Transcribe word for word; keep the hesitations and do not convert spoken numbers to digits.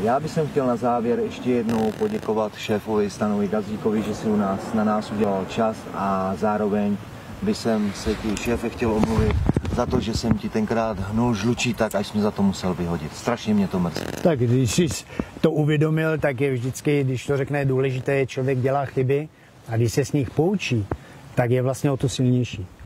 Já bych chtěl na závěr ještě jednou poděkovat šéfovi Stanovi Gazdíkovi, že si u nás na nás udělal čas a zároveň bych jsem se ti šéfe chtěl omluvit za to, že jsem ti tenkrát hnul žlučí tak, až jsem za to musel vyhodit. Strašně mě to mrzí. Tak když jsi to uvědomil, tak je vždycky, když to řekne důležité, člověk dělá chyby a když se s nich poučí, tak je vlastně o to silnější.